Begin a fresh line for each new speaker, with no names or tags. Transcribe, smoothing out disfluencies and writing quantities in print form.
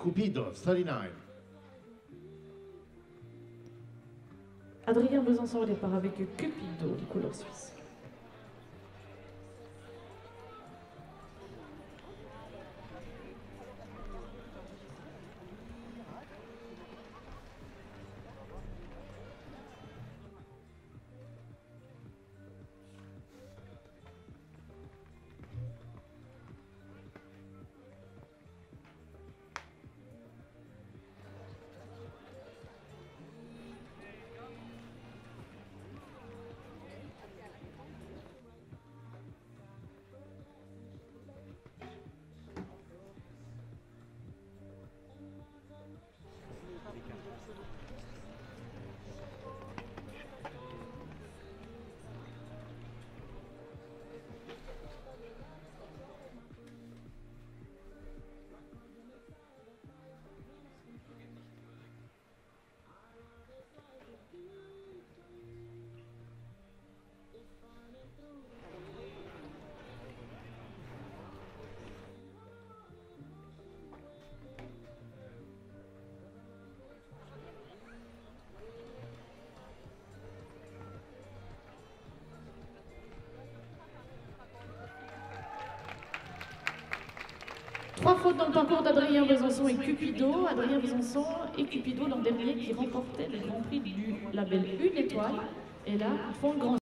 Cupido, 39.
Adrien Besançon au départ avec Cupido, couleur suisse. Trois fautes dans le parcours d'Adrien Besançon et Cupido. Adrien Besançon et Cupido l'an dernier qui remportaient le Grand Prix du label Une Étoile. Et là, ils font le grand